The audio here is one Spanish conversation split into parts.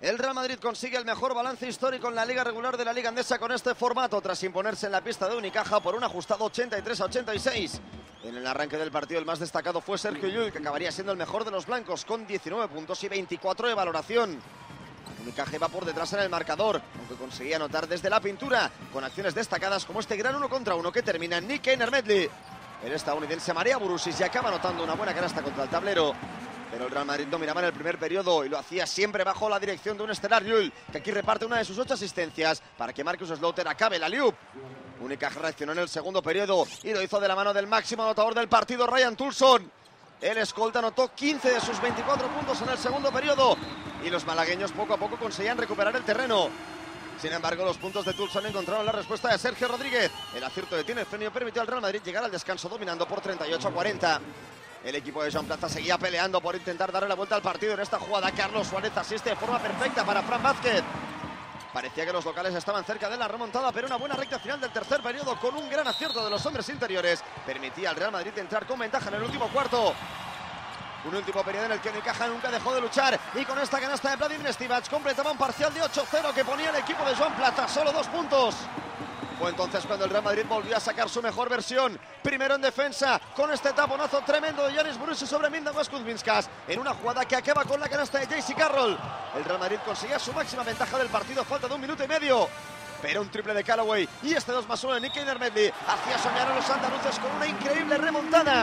El Real Madrid consigue el mejor balance histórico en la liga regular de la Liga Endesa con este formato, tras imponerse en la pista de Unicaja por un ajustado 83-86. En el arranque del partido el más destacado fue Sergio Llull, que acabaría siendo el mejor de los blancos con 19 puntos y 24 de valoración. Unicaja iba por detrás en el marcador, aunque conseguía anotar desde la pintura, con acciones destacadas como este gran 1 contra 1 que termina en Nick Einer-Medley. El estadounidense marea Burusis y acaba anotando una buena canasta contra el tablero. Pero el Real Madrid dominaba en el primer periodo y lo hacía siempre bajo la dirección de un estelar Llull, que aquí reparte una de sus 8 asistencias para que Marcus Slaughter acabe la alley-oop. Unicaja reaccionó en el segundo periodo y lo hizo de la mano del máximo anotador del partido, Ryan Toulson. El escolta anotó 15 de sus 24 puntos en el segundo periodo y los malagueños poco a poco conseguían recuperar el terreno. Sin embargo, los puntos de Toulson encontraron la respuesta de Sergio Rodríguez. El acierto de Tino Efenio permitió al Real Madrid llegar al descanso dominando por 38-40. El equipo de Joan Plaza seguía peleando por intentar darle la vuelta al partido. En esta jugada, Carlos Suárez asiste de forma perfecta para Fran Vázquez. Parecía que los locales estaban cerca de la remontada, pero una buena recta final del tercer periodo con un gran acierto de los hombres interiores permitía al Real Madrid entrar con ventaja en el último cuarto. Un último periodo en el que Unicaja nunca dejó de luchar y con esta canasta de Vladimir Stivac completaba un parcial de 8-0 que ponía el equipo de Joan Plaza solo 2 puntos. Fue entonces cuando el Real Madrid volvió a sacar su mejor versión. Primero en defensa, con este taponazo tremendo de Yanis Burusis sobre Mindaugas Kuzminskas, en una jugada que acaba con la canasta de JC Carroll. El Real Madrid conseguía su máxima ventaja del partido, falta de 1 minuto y medio. Pero un triple de Callaway y este 2+1 de Nick Einer-Medley hacía soñar a los andaluces con una increíble remontada.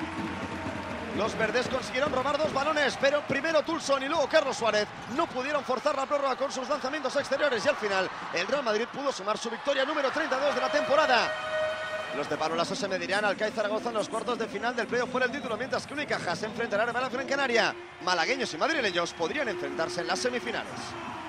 Los verdes consiguieron robar 2 balones, pero primero Toulson y luego Carlos Suárez no pudieron forzar la prórroga con sus lanzamientos exteriores y al final el Real Madrid pudo sumar su victoria número 32 de la temporada. Los de Pablo Laso se medirán al CAI Zaragoza en los cuartos de final del playoff por el título, mientras que Unicaja se enfrentará a Real Gran Canaria. Malagueños y madrileños podrían enfrentarse en las semifinales.